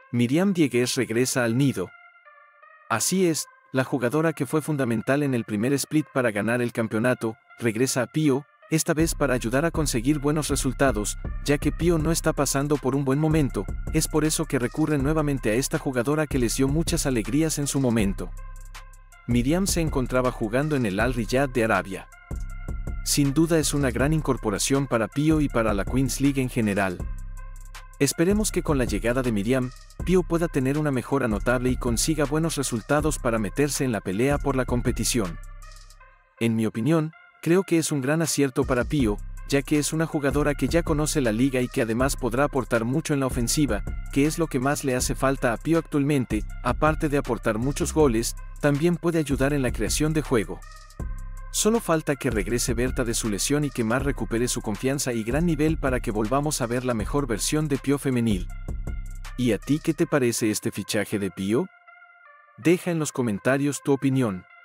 Miriam Diegues regresa al nido. Así es, la jugadora que fue fundamental en el primer split para ganar el campeonato, regresa a Pío, esta vez para ayudar a conseguir buenos resultados, ya que Pío no está pasando por un buen momento, es por eso que recurren nuevamente a esta jugadora que les dio muchas alegrías en su momento. Miriam se encontraba jugando en el Al Riyad de Arabia. Sin duda es una gran incorporación para Pío y para la Queens League en general. Esperemos que con la llegada de Miriam, Pío pueda tener una mejora notable y consiga buenos resultados para meterse en la pelea por la competición. En mi opinión, creo que es un gran acierto para Pío, ya que es una jugadora que ya conoce la liga y que además podrá aportar mucho en la ofensiva, que es lo que más le hace falta a Pío actualmente, aparte de aportar muchos goles, también puede ayudar en la creación de juego. Solo falta que regrese Berta de su lesión y que Mar recupere su confianza y gran nivel para que volvamos a ver la mejor versión de Pío femenil. ¿Y a ti qué te parece este fichaje de Pío? Deja en los comentarios tu opinión.